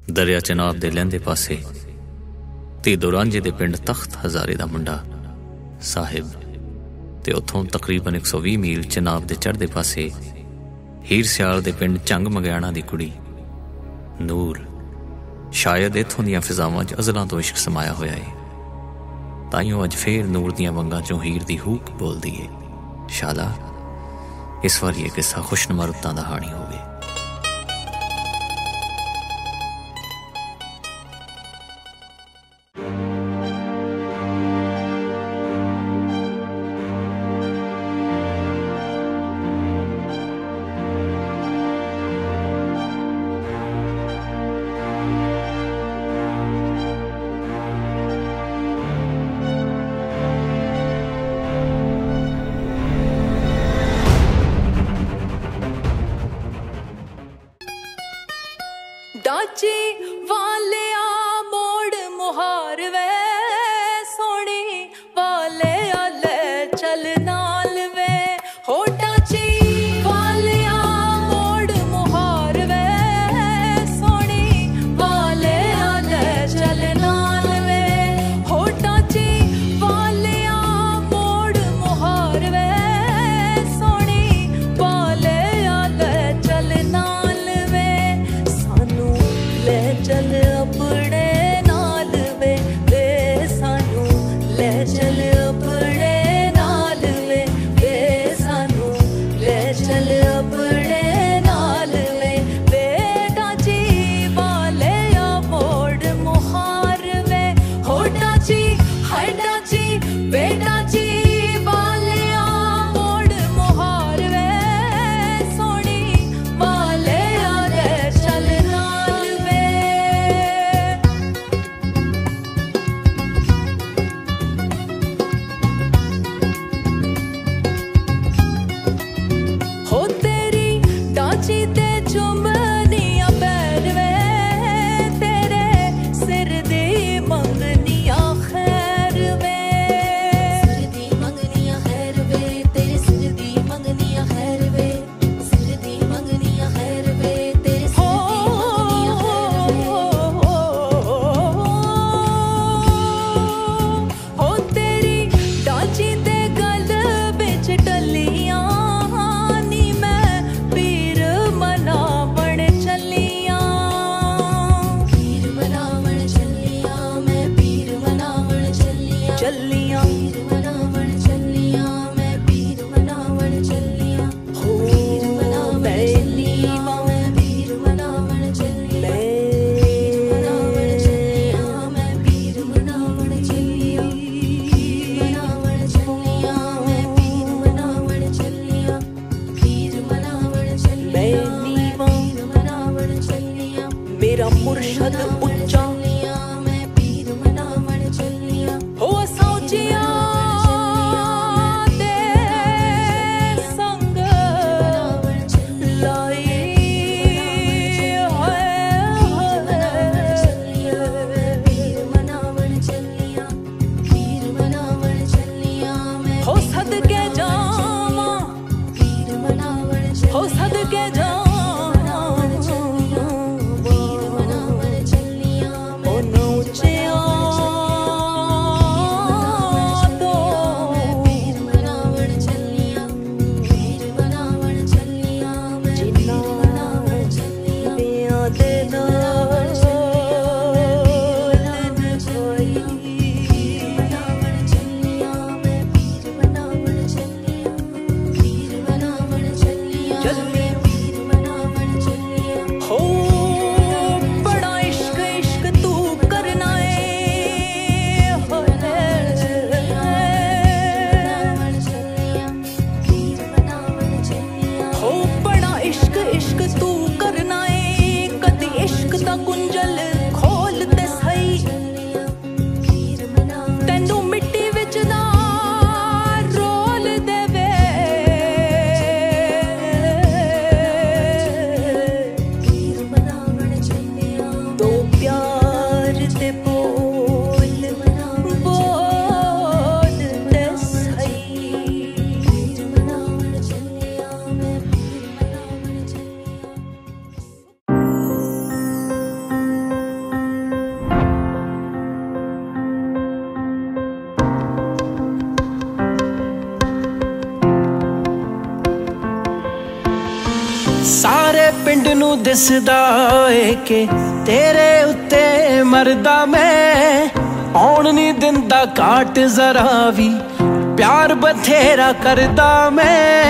दरिया चनाब दे लैंदे पासे धीदो रांझे दे पिंड तख्त हजारे दा मुंडा साहिब ते उत्थों तकरीबन 120 मील चनाब दे चढ़दे पासे हीर सियाल दे पिंड झंग मगयाणा दी कुड़ी नूर। शायद इत्थों दियां फिजावां च अज़लां तो इश्क समाया होया है, ताइयों अज फेर नूर दियां वंगां चों हीर दी हूक बोलदी है। शाला इस बार ये किस्सा खुशनुमा रुत्तां दा हाणी होवे। डाची वाले आ मोड़ मुहार वे सोनी वाले आले चल नाल वे हो। डाची वाले आ मोड़ मुहार वे सोनी वाले आले चल नाल वे हो। डाची वाले आ मोड़ मुहार वे सोनी वाले आले चल नाल वे। सानू ले चल अपने नाल वे वे सानू ले चल अपने नाल वे वे सानू ले चल अपने नाल वे वे। डाची वाले आ मोड़ मुहार वे हो। डाची हाय डाची वे डाची वाले आ मोड़ मुहार वे सोनी वाले आले चल नाल वे। हो तेरी डाची ते चुमनिया पैर वे तेरे सिर दी मंगनिया खैर वे। सिर दी मंगनिया खैर वे तेरे सिर दी मंगनिया खैर वे। सिर दी मंगनिया खैर वे तेरे सिर दी मंगनिया खैर वे। हो तेरी डाची ते गल बिच टलियां नी मैं पीर मनावण चलियां। पीर मनावण चलियां मैं पीर मनावण चलियां। चलियां पीर मनावण चलियां मैं पीर मनावण चलियां। हो पीर मनावण चलियां मैं पीर मनावण चलियां। पीर मनावण चलियां मैं पीर मनावण चलियां। पीर मनावण चलियां मैं पीर मनावण चलियां। पीर मनावण चलियां मैं पीर मनावण चलियां। मेरा मुर्शद उच्चा मैं पीर मनावण चलियां। हो सौजिया दे संग लाई पीर मनावण चलियां। पीर मनावण चलियां मैं हो सदके जावां। पीर मनावण चलियां हो सदके जावां। पीर मनावण चलियां दिसदा है कि तेरे उत्ते मरदा मैं, आउण नहीं दिंदा घाट जरा भी, प्यार बथेरा करदा मैं।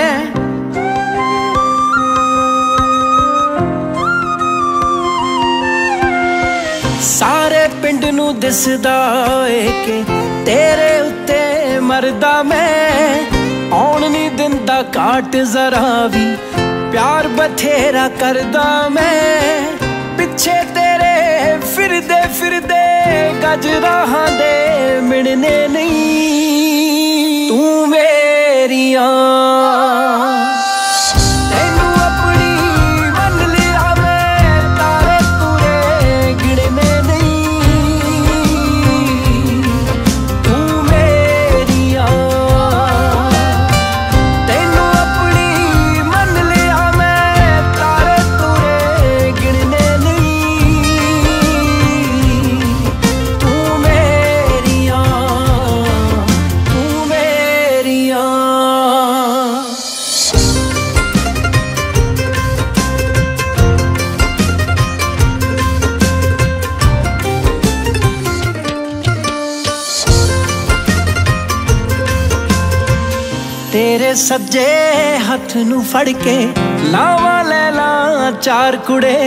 सारे पिंड नू दिसदा है कि तेरे उत्ते मरदा मैं, आउण नहीं दिंदा घाट जरा भी, प्यार बथेरा करदा मैं। पिछे तेरे फिरदे फिरदे गज राहां दे मिलने नहीं, तू मेरिया तेरे सज्जे हथ नू फड़ के लावा लैला चार कुड़े,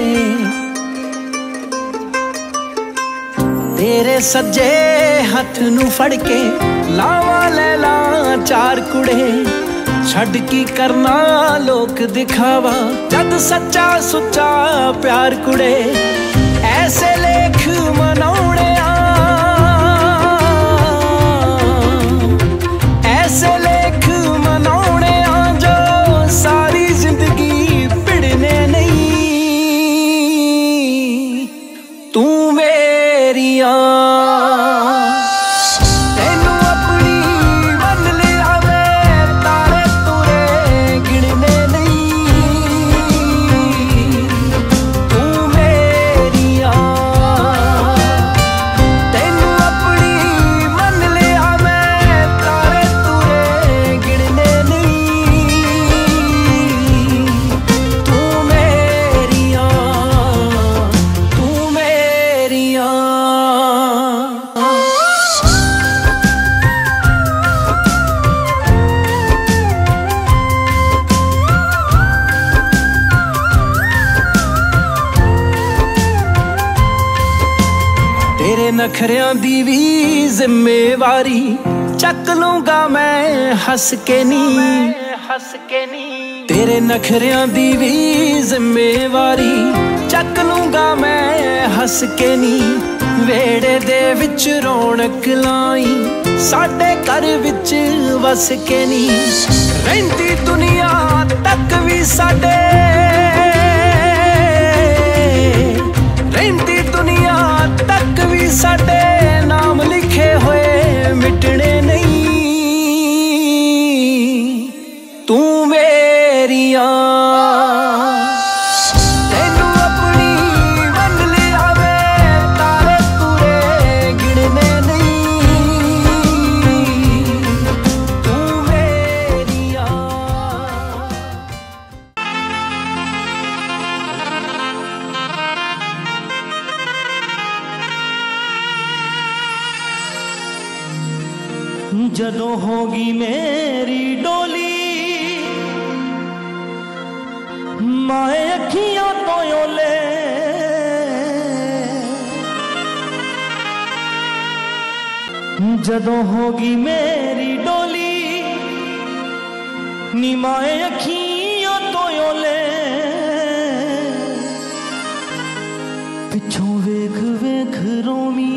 तेरे सज्जे हथ नू फड़ के लावा लैला चार कुड़े। छड़ की करना लोक दिखावा जद सच्चा सुच्चा प्यार कुड़े, ऐसे लेख मनाउणे ऐसे लेख मनाउणे जो सारी जिंदगी पिड़ने नहीं, तू मेरिया तेनू अपनी मन लिया मैं, तारे तुरे गिनने नहीं, तू मेरिया तेनू अपनी मन लिया मैं, तारे तुरे गिनने नहीं, तू मेरिया तू मेरिया। तेरे नखरियां दी भी जिम्मेवारी चक लूंगा मैं हंस के नी, हंस के नी। तेरे नखरियां दी भी जिम्मेवारी चक लूंगा मैं हंस के नी। वेड़े दे विच रौनक लाई साडे घर विच वस के नी, रहिंदी दुनिया तक भी साडे, रहिंदी दुनिया तक भी साडे नाम लिखे हुए मिटने नहीं, तू मेरिया तेनू अपनी मन लिया मैं, तारे तुरे गिनने नहीं, तू मेरिया। जदों होगी मेरी डोली माए अखियां तो ओले, जदों होगी मेरी डोली नी माए अखियां तो ओले, पिछों वेख वेख रोमी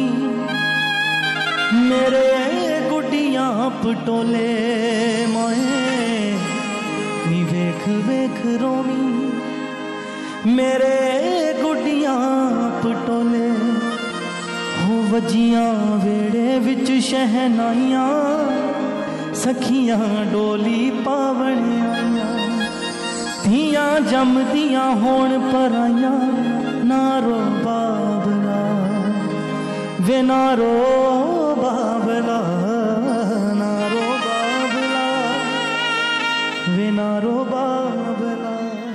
मेरे गुडियां पटोले, मोए नी वेख वेख रोमी मेरे गुडियां पटोले। हो वजियां वेड़े विच शहनाइयां सखियां डोली पावण आइयां, धियां जमदियां होण पराइयां, नारो बाबला वे नारो बाबला, नारो बाबला वे नारो बाबला।